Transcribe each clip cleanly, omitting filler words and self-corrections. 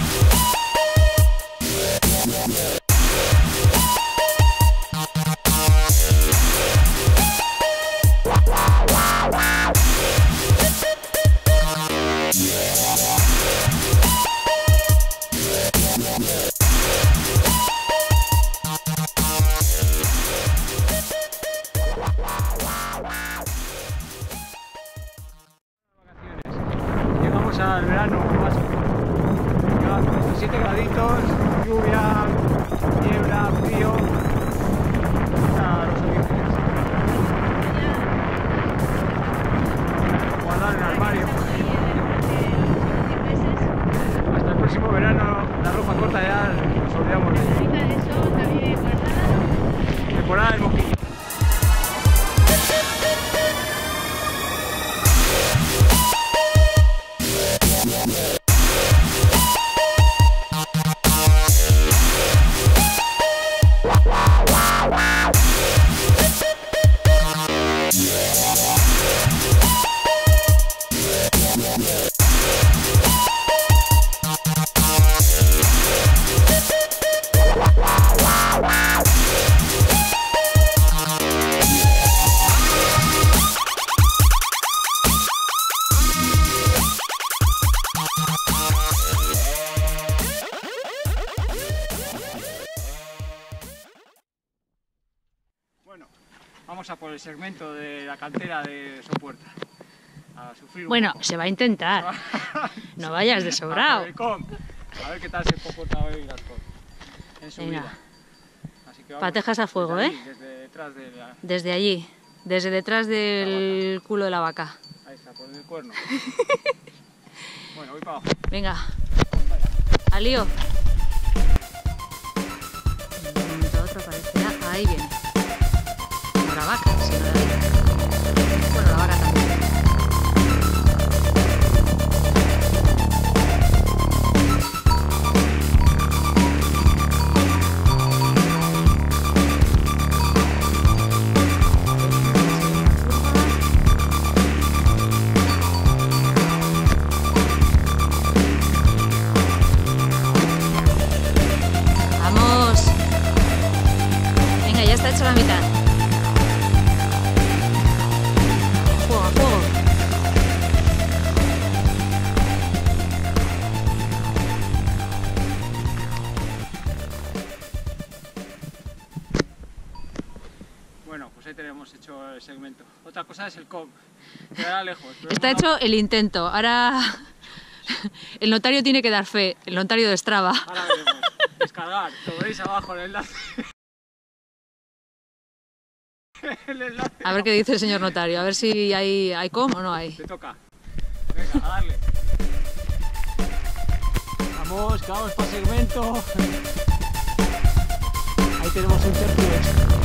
Al verano más 7 graditos, lluvia, niebla, frío, hasta los orígenes. Guardar en el armario. Hasta el próximo verano la ropa corta ya nos olvidamos de ella. Temporada del mosquito. Bueno, vamos a por el segmento de la cantera de Sopuerta. A sufrir bueno, se va a intentar. No vayas de sobrado. A ver qué tal se comporta hoy Gascón en su vida. Así que vamos, patejas a fuego, allí, ¿eh? Desde detrás de la... Desde allí, desde detrás del culo de la vaca. Ahí está, por el cuerno. Bueno, voy para abajo. Venga, al lío. La otra aparecerá, ahí viene. No la vaca, sino la vaca. Bueno, la vaca también. Está hecho la mitad. Fuego, a fuego. Bueno, pues ahí tenemos hecho el segmento. Otra cosa es el com. Quedará lejos. Está hecho el intento. Ahora el notario tiene que dar fe. El notario de Strava. Ahora veremos. Descargar. Lo veis abajo en el enlace. A ver qué dice el señor notario, a ver si hay com o no hay. Te toca. Venga, a darle. Vamos, que vamos para el segmento. Ahí tenemos un tercio hecho.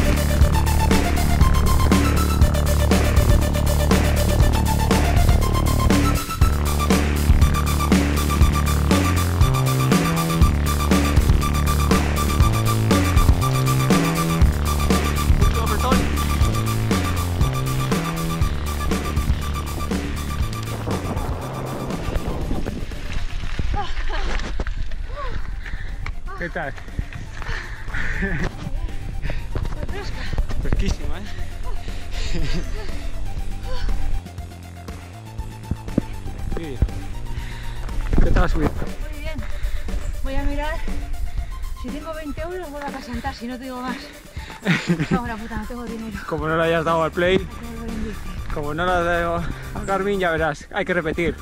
¿Qué tal? Fresquísima, ¿eh? Sí. ¿Qué tal la subida? Muy bien. Voy a mirar si tengo 20 euros, vuelvo a casentar, si no te digo más. Ahora puta, no tengo dinero. Como no le hayas dado al play, como no le has dado a Garmin, ya verás, hay que repetir.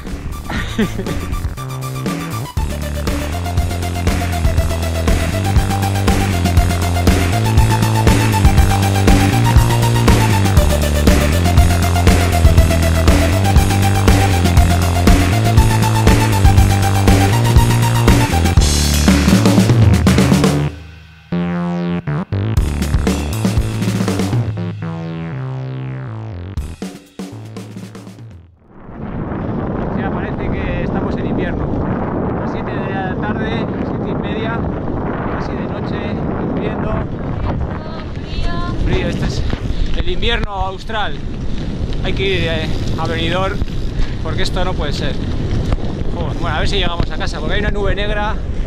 Frío, este es el invierno austral. Hay que ir a Benidorm porque esto no puede ser. Bueno, a ver si llegamos a casa, porque hay una nube negra